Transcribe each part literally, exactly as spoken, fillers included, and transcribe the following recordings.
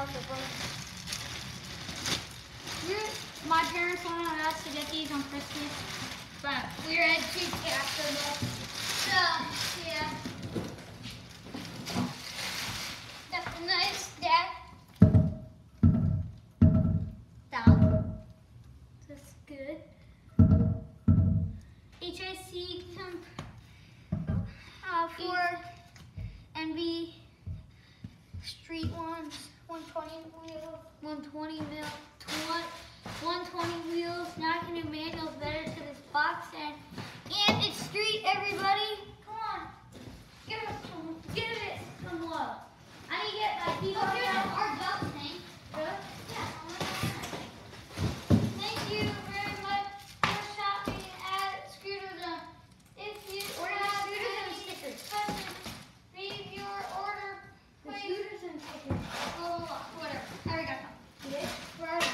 bars are broken. My parents wanted us to get these on Christmas, but we were at cheap after that. So, yeah. That's a nice deck. Down. That's good. H I C comp uh, for N B Street ones, one twenty wheel, one twenty mil, one twenty wheels. Now I can do manuals better to this box, and and it's street, everybody. Come on, give it, give it some love. I need to get my people out our duck thing. Really? Yeah. Thank you very much for shopping at Scooter. If you order Scooter stickers, leave your order. The Scooters and stickers. Oh, whatever. I already got some. You did? Where are they?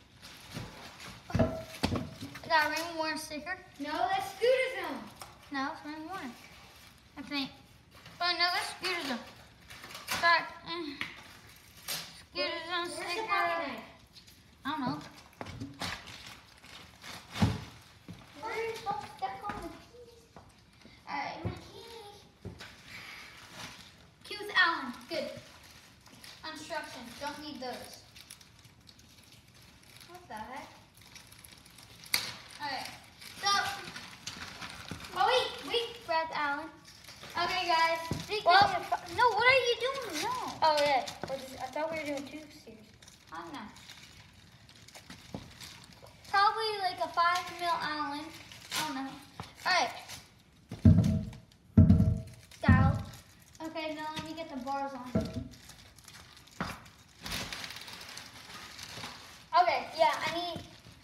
I got a ring worn sticker. No, that's Scooter Zone. No, it's ring worn. I think. Oh no, that's Scooter Zone. Sorry. Scooter Zone Where's sticker. the pocket knife? I don't know. Where are you supposed to step on the keys? Alright, my keys. Keys Allen. Good. Instructions. Don't need those. What the heck? Alright. So, oh wait, wait, Brad Allen. Okay, guys. Well, no, what are you doing? No. Oh, yeah. I thought we were doing two series. I don't know. Probably like a five mil Allen. I don't know. Alright. Dial. Okay, now let me get the bars on. Okay, yeah, I need.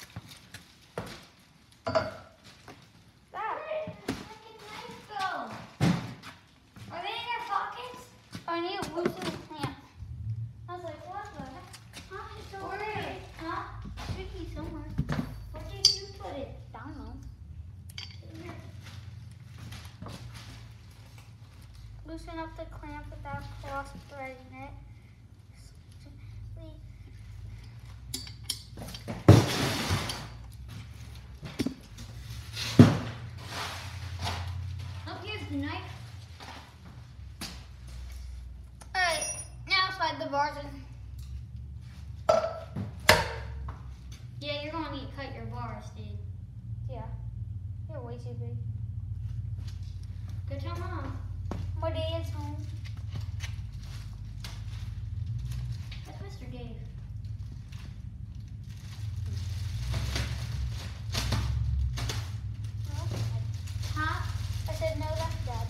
Stop. Where did the freaking knife go? Are they in your pockets? Oh, I need to loosen the clamp. I was like, what the heck? Huh? It's over there. Huh? Should be somewhere. Where did you put it? I don't know. Here. Loosen up the clamp without cross threading it. Oh, here's the knife. Alright, now slide the bars in. Yeah, you're gonna need to cut your bars, dude. Yeah. You're way too big. Go tell Mom. My dad's home. That's Mister Dave. No? Huh? I said, no, that's Dad.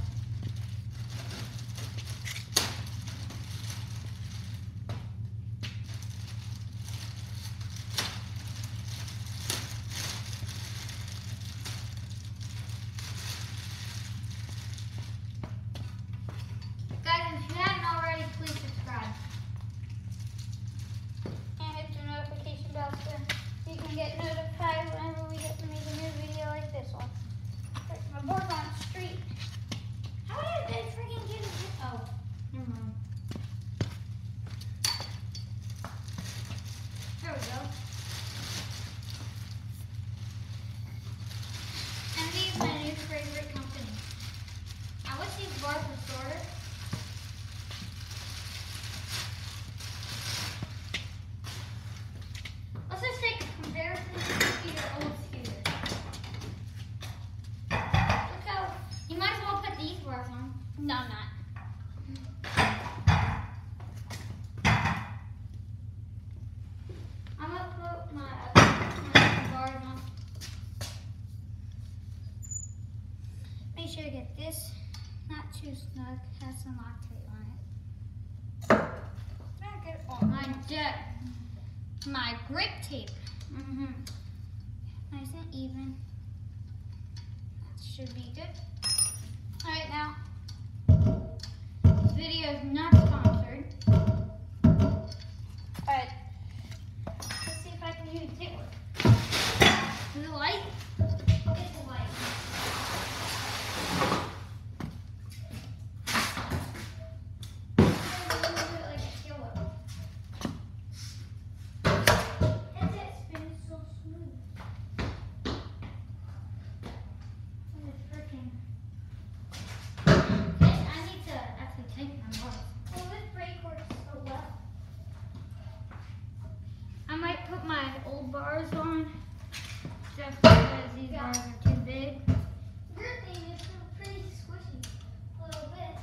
Guys, if you haven't already, please subscribe. And hit the notification bell so you can get notified whenever we get to make a new video like this one. My board's on the street. How did they freaking get it? Oh, never mind. There we go. And these are my new favorite company. I wish these bars were shorter. Let's just take a comparison to your old scooter. Look how, you might as well put these bars on. No, I'm not. I'm gonna put my other my bars on. Make sure to get this not too snug, has some lock tape on it. Back it Oh, my jet, my grip tape. Mm-hmm. Nice and even. That should be good. All right, now. This video is not sponsored. Alright. Let's see if I can use it. Is it light? It's light. just because these bars are too big. Your thing is pretty squishy. A little bit.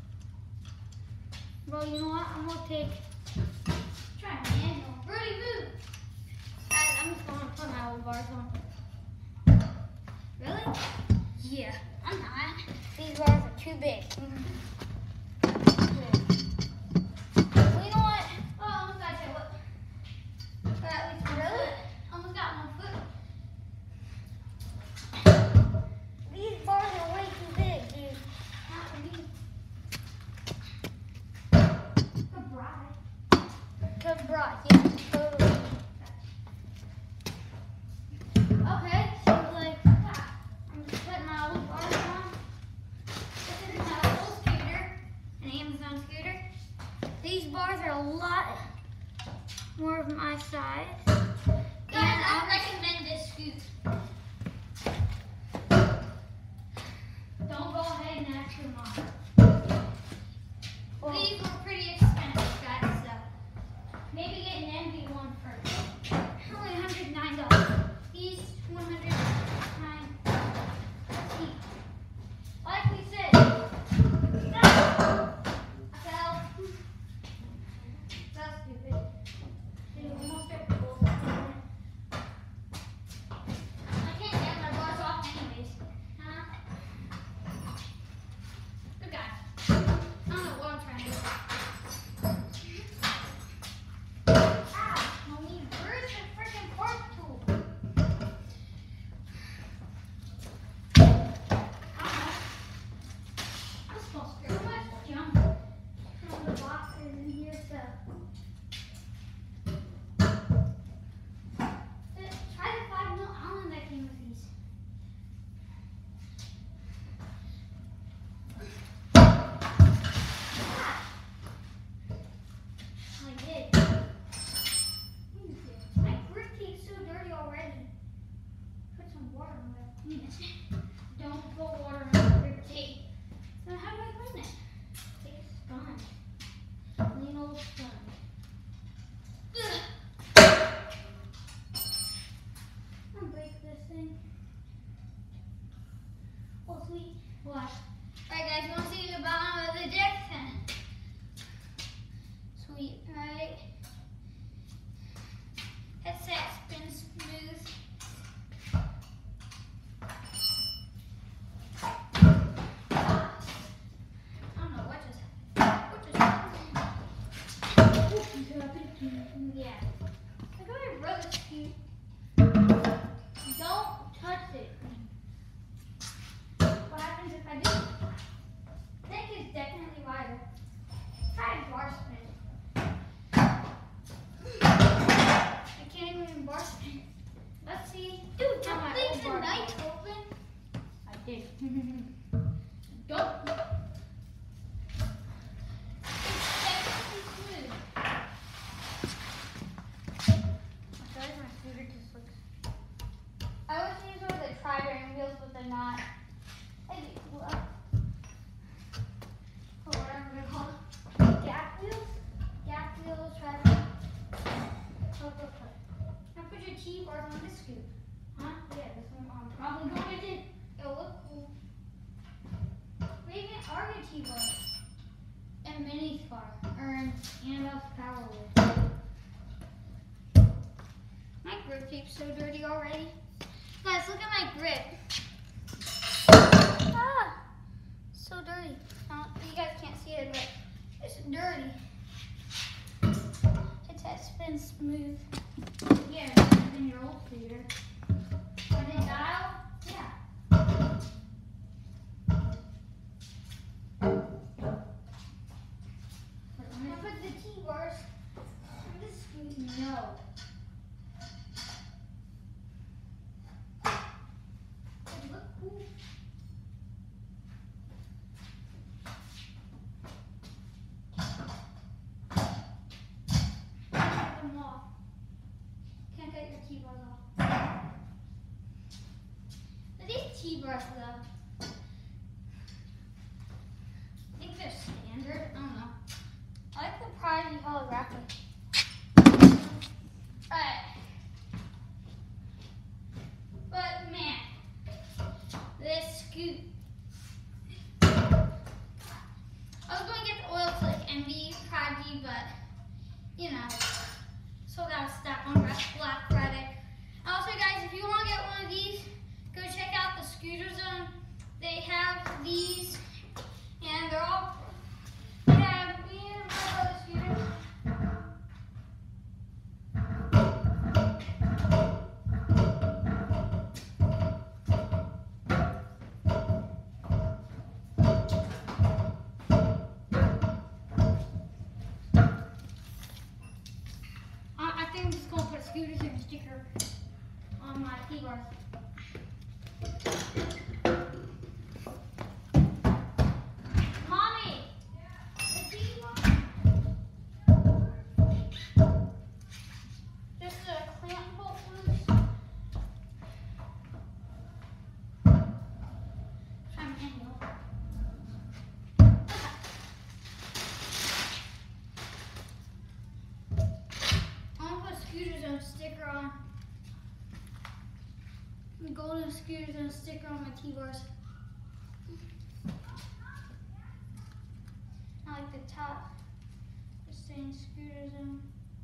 Well, you know what? I'm gonna take. Try a manual. Brody, move. Alright, I'm just gonna put my old bars on. Really? Yeah. I'm not. These bars are too big. Well, you know what? Oh, I almost got you. What? Or at least one Really? foot. Almost got one foot. These bars are way too big, dude. Not for me. Good bride. Good bras, yeah, totally. Okay, so like, I'm just putting my old bars on. This is my old scooter, an Amazon scooter. These bars are a lot more of my size. Guys, I recommend this scoot. Don't go ahead and ask your mom. Well, These were pretty expensive, guys, so maybe get an M V one first. Only one hundred nine dollars. These one hundred nine dollars. Let's see. Like we said, no. I fell. That's stupid. Dude, almost hit the bull. I can't get my bars off anyways. Huh? Good guy. I don't know what I'm trying to do. Ah, homie, where's the freaking fork tool? I don't know. I'm supposed to pretty much jump from the boxes in here, so. Try the five mil Allen that came with these. Ah. I did. My grip tape's so dirty already. Put some water on it. Don't put water on the grip tape. So how do I clean it? Take a sponge. Clean old sponge. Ugh. I'm gonna break this thing. Oh sweet. What? Alright guys, you wanna see the bottom of the deck then? Sweet, right? Headset spins smooth. Ah. I don't know what just what just happened. Yeah. Look at my brother's cute. Don't touch it. What happens if I do? Neck is definitely wider. Try a bar spin. I can't even bar spin. Let's see. Dude, How that my thing's old a bar nice goes. open. I did. Don't. It's definitely smooth. I feel like my scooter just looks. I wish these were the tri-bearing wheels, but they're not. That'd be cool. Or whatever they're called. Gap wheels? Gap wheels, tri-bearing. Look, look, look. Now put your T-bars on this scoop. Huh? Yeah, this one I'm probably going to do. It'll look cool. What even are your T-bars? And mini car. Or Annabelle's power wheel. My grip tape's so dirty already. Guys, look at my grip. Ah, so dirty. Uh, you guys can't see it, but it's dirty. It's that spin smooth. Yeah, it's in your old scooter. When it dial, Yeah. I'm gonna put the T-bars on this scoop. No. They look cool. Cut them off. Can't cut your T-bars off. But these T-bars though, I think they're standard. I don't know. I like the Prodigy holographic. Alright. But you know, so gotta stop on Black Friday. Also, guys, if you want to get one of these, go check out the Scooter Zone. They have these, and they're all, yeah, me and my brother Scooter. I think I'm just gonna put Scooters and sticker on my T-bars. Mommy! The T-bar? This is a clamp bolt loose. Try my manual. Scooter Zone sticker on. The golden Scooter Zone sticker on my T-bars. I like the top, just saying Scooter Zone.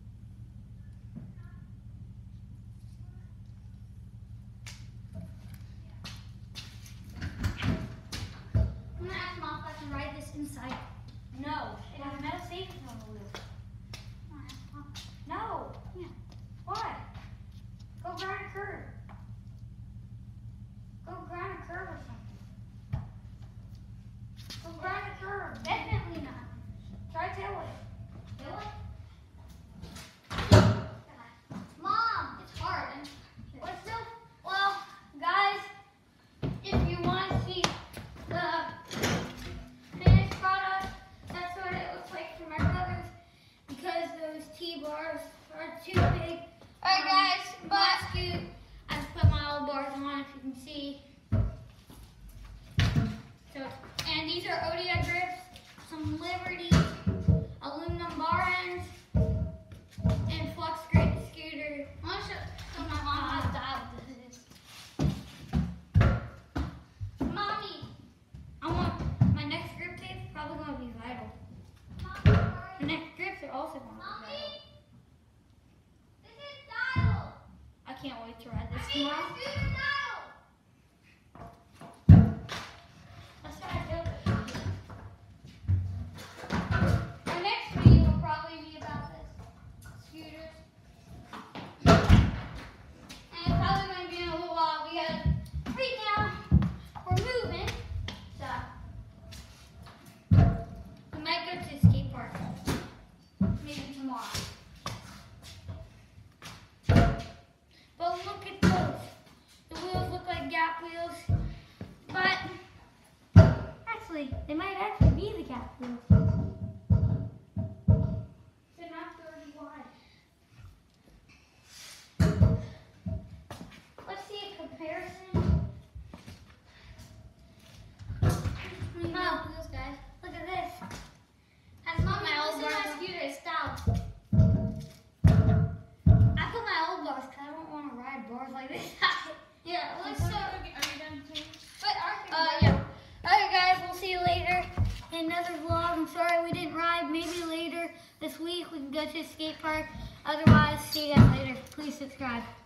I'm gonna ask Mom if I can ride this inside. No, it has no safety on the wheel. I'm gonna ask Mom. No. Yeah. Why? Go grind a curve. Go grind a curve or something. Go grind a curve. Definitely not. Try tail it. Tail it? Mom, it's hard. What still? Well, guys, if you want to see the finished product, that's what it looks like for my brothers, because those T-bars are too big. Alright guys, but Scoot, I just put my old bars on, if you can see. So, and these are O D I grips, some Liberty aluminum bar ends, and Flux Grip Scooter. I want to show, show my mom how dialed this is. Mommy, I want my next grip tape is probably going to be vital. Mommy, the next grips are also going to be vital. This is dialed. I can't wait to ride this tomorrow. Let's try to build it. Our next video will probably be about this scooters. And it's probably going to be in a little while because right now we're moving. So we might go to the skate park. Maybe tomorrow. But look at those. The wheels look like Gap wheels. But actually, they might actually be the Gap wheels. They're not thirty wide. Let's see a comparison. Oh, wheels, guys. Look at this. Has my old bars. My scooter is styled. I put my old bars because I don't want to ride bars like this. Yeah, it looks so. Are you done too? But uh, yeah. Okay, guys, we'll see you later in another vlog. I'm sorry we didn't ride. Maybe later this week we can go to the skate park. Otherwise, see you guys later. Please subscribe.